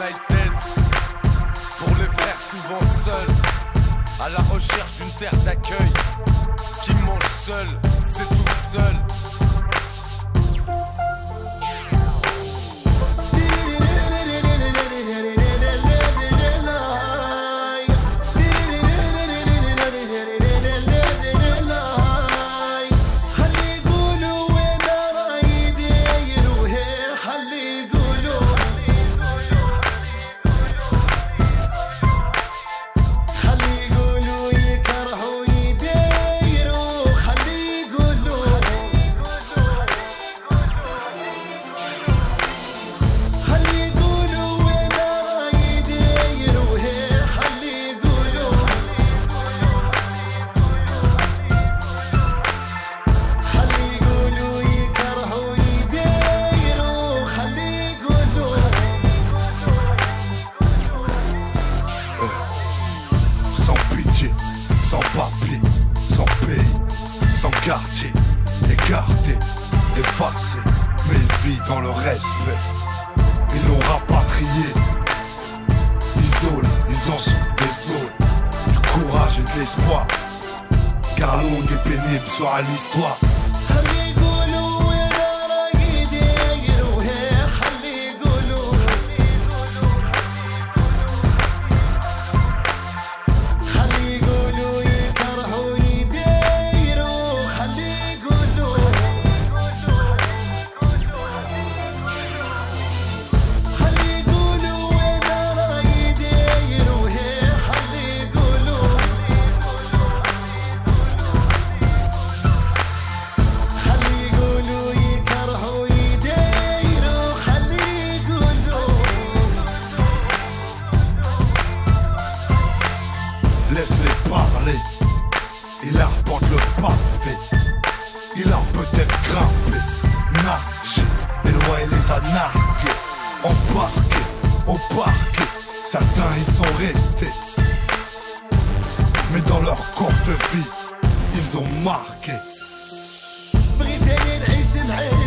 United. Pour les frères souvent seuls, à la recherche d'une terre d'accueil. Qui mange seul, c'est tout seul. Sans papier, sans pays, sans quartier, écarté, effacé, mais il vit dans le respect. Ils l'ont rapatrié, isolé, ils en sont désolés. Du courage et de l'espoir, car longue et pénible sera l'histoire. Laisse-les parler, il arpente le pavé. Il a peut-être grimpé, nagé, et loin il les a nargués. Embarqués, au parquet, certains y sont restés. Mais dans leur courte vie, ils ont marqué.